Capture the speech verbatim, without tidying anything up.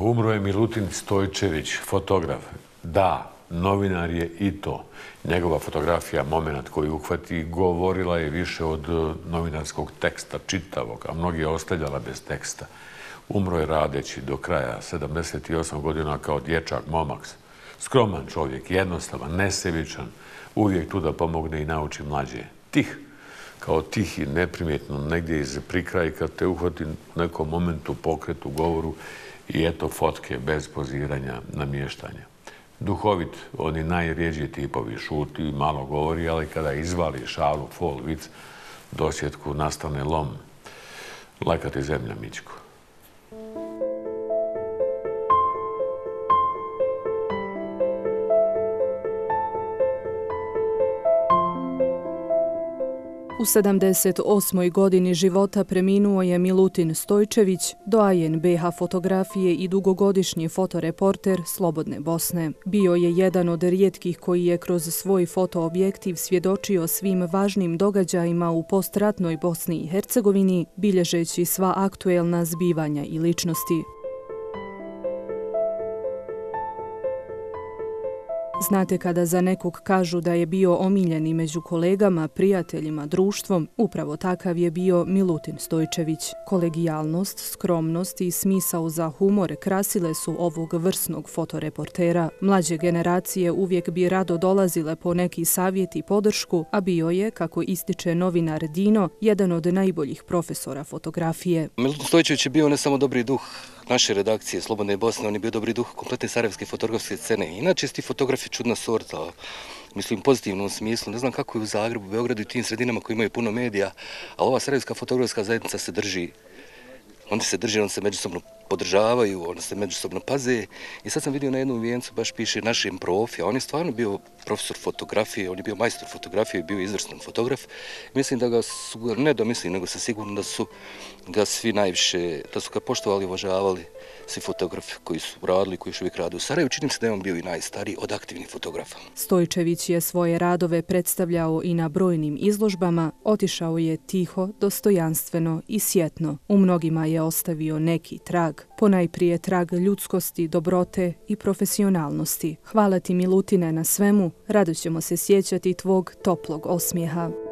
Umro je Milutin Stojčević, fotograf. Da, novinar je i to. Njegova fotografija, moment koji uhvati, govorila je više od novinarskog teksta, čitavog, a mnogi je ostavljala bez teksta. Umro je radeći do kraja, sedamdeset osam godina, kao dječak, momak. Skroman čovjek, jednostavan, nesebičan, uvijek tu da pomogne i nauči mlađe. Tih, kao tih i neprimjetno, negdje iz prikraja, kad te uhvati u nekom momentu, pokretu, govoru i eto fotke bez poziranja, namještanja. Duhovit, oni najrijeđi tipovi, šuti, malo govori, ali kada izvali šalu, fol, vic, dosjetku, nastane lom. Lajka ti zemlja, Mićko. U sedamdeset osmoj godini života preminuo je Milutin Stojčević, doajen be ha fotografije i dugogodišnji fotoreporter Slobodne Bosne. Bio je jedan od rijetkih koji je kroz svoj fotoobjektiv svjedočio svim važnim događajima u postratnoj Bosni i Hercegovini, bilježeći sva aktuelna zbivanja i ličnosti. Znate, kada za nekog kažu da je bio omiljeni među kolegama, prijateljima, društvom, upravo takav je bio Milutin Stojčević. Kolegijalnost, skromnost i smisao za humor krasile su ovog vrsnog fotoreportera. Mlađe generacije uvijek bi rado dolazile po neki savjet i podršku, a bio je, kako ističe novinar Dino, jedan od najboljih profesora fotografije. Milutin Stojčević je bio ne samo dobri duh naše redakcije Slobodne Bosne, on je bio dobri duh kompletne sarajevske fotografske scene. Inače, ti fotografi čudna sorta, mislim u pozitivnom smislu. Ne znam kako je u Zagrebu, Beogradu i tim sredinama koji imaju puno medija, ali ova sarajevska fotografska zajednica se drži. Oni se drže, oni se međusobno podržavaju, oni se međusobno paze. I sad sam vidio na jednom vijencu, baš piše našem profi, a on je stvarno bio profesor fotografije, on je bio majstor fotografije, bio izvrstan fotograf. Mislim da ga su, ne da mislim, nego sam siguran da su ga svi najviše, da su ga poštovali i uvažavali svi fotografi koji su radili, koji još uvijek rade u Sarajevu. Činim se da je on bio i najstariji od aktivnih fotografa. Stojčević je svoje radove predstavljao i na brojnim izložbama, otišao je tiho, dostojanstveno i sjetno. U mnogima je ostavio neki trag, ponajprije trag ljudskosti, dobrote i profesionalnosti. Hvala ti, Milutine, na svemu, rado ćemo se sjećati tvog toplog osmijeha.